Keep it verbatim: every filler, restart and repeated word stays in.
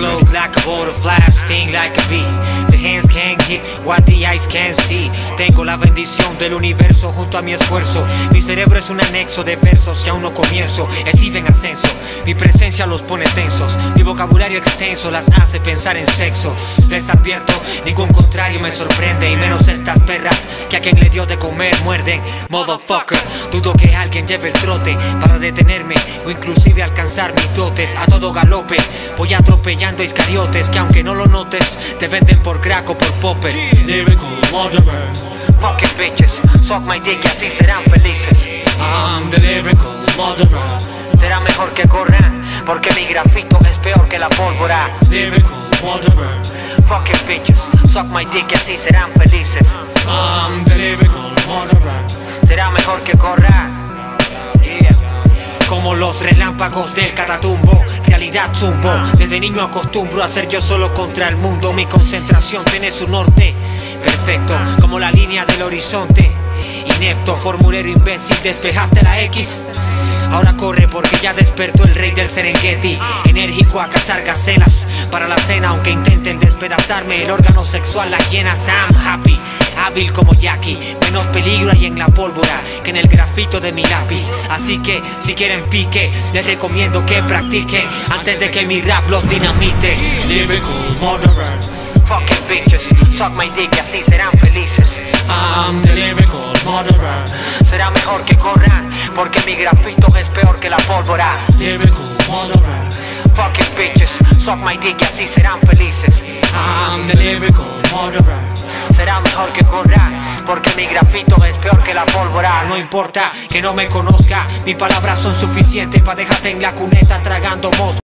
float like a butterfly, sting like a bee. The hands can't hit what the eyes can't see. Tengo la bendición del universo junto a mi esfuerzo. Mi cerebro es un anexo de versos y aún no comienzo. Steven Ascenso, mi presencia los pone tensos. Mi vocabulario extenso las hace pensar en sexo. Les advierto, ningún contrario me sorprende, y menos estas perras que a quien le dio de comer muerden. Motherfucker, dudo que alguien lleve el trote para detenerme o inclusive alcanzar mis dotes. A todo galope voy atropellando iscariotes que aunque no lo notes te venden por crack o por popper. Lyrical murderer. Fucking bitches, suck my dick y así serán felices. I'm the lyrical murderer. Será mejor que corran porque mi grafito es peor que la pólvora. Lyrical murderer. Fucking bitches, suck my dick y así serán felices. I'm the lyrical murderer. Será mejor que corran. Yeah. Como los relámpagos del Catatumbo, realidad zumbo. Desde niño acostumbro a ser yo solo contra el mundo. Mi concentración tiene su norte perfecto, como la línea del horizonte. Inepto, formulero imbécil, despejaste la X. Ahora corre porque ya despertó el rey del Serengeti. Enérgico a cazar gacelas para la cena, aunque intenten despedazarme el órgano sexual, las hienas. I'm happy, hábil como Jackie. Menos peligro hay en la pólvora que en el grafito de mi lápiz. Así que si quieren pique, les recomiendo que practiquen antes de que mi rap los dinamite. Lyrical murderer. Fucking bitches, suck my dick y así serán felices. I'm the lyrical murderer. Será mejor que corran porque mi grafito es peor que la pólvora. Lyrical murderer. Fucking bitches, suck my dick y así serán felices. I'm the lyrical murderer. Será mejor que corran porque mi grafito es peor que la pólvora. No importa que no me conozca, mis palabras son suficientes para dejarte en la cuneta tragando mosca.